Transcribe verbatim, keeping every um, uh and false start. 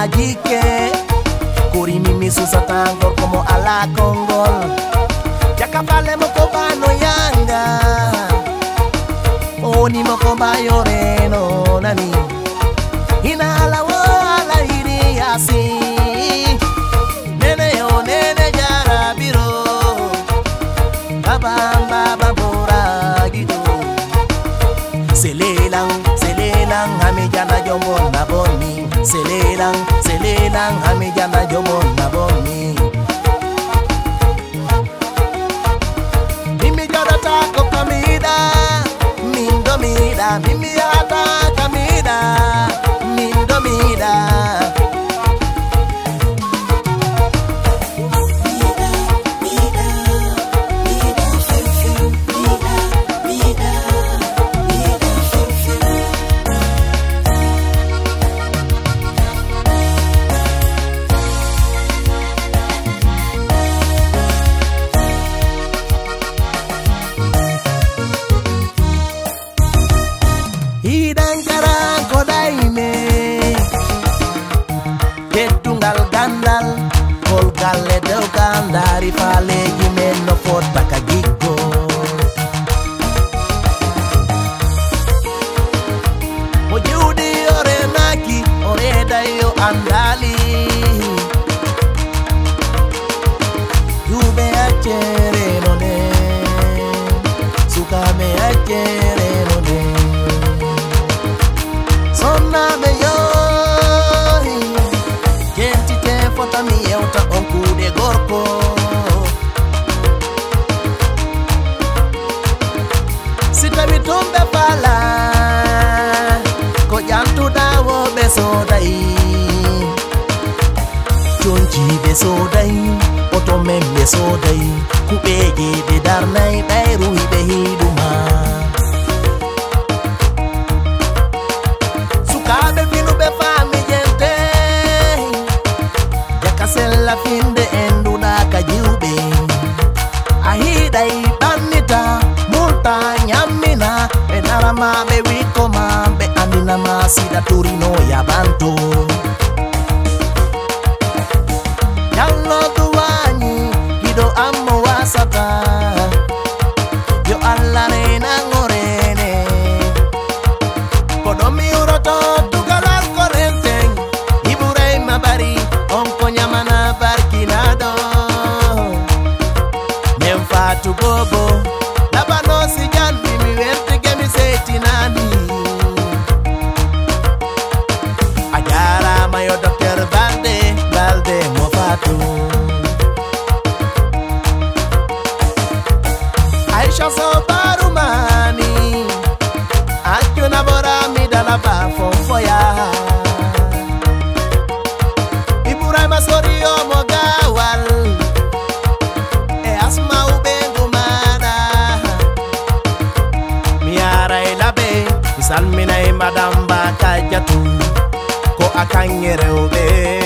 jike kuri mimi susatangor como ala kongol jakapale moko bano yanga oni moko bayoreno nani inala wala hiri yasi nene yo nene jarabiro baba baba bora gido selelang selelang hamijana jombo na boni selelang selelang hamijana jombo na boni mimi jodata ko kamida mindo mida mimi ata kamida mindo mida Hidang karang kodai me Ketungal gandal Kol kale del gandari Fale gime no fot baka gigo Mojudi ore naki Ore dayo andali Yube achere no ne Sukame achere no ne Sonna me yo Kenti te fota mi euta onku de gorko Sita mi tumbe pala Ko jantu dawo beso dai Chonchi beso dai Oto mem beso dai Kubege de darnai Bairu hibe hiduma Kabe finu be fami gente Jakasella finde endu da kajiube Ahidai banita multa nyamina Benarama be wikoma be andina masida turino ya bantu Yallo duwanyi hido ammo wasata Yo alla rena ngorene Kodomi uroto tugalal korenteng Iburei mabari onko nyamana barkinado Nemfatu bobo Labano si jandi mi werte gemi seti nani Agara mayo dokter balde balde mofatu Aisha so barumani Akuna bora mi dala ba fonfoya Iburai masori o mogawal E asma ubengu mada Miara ilabe Isalmina e madamba kajatu Ko akanyere ube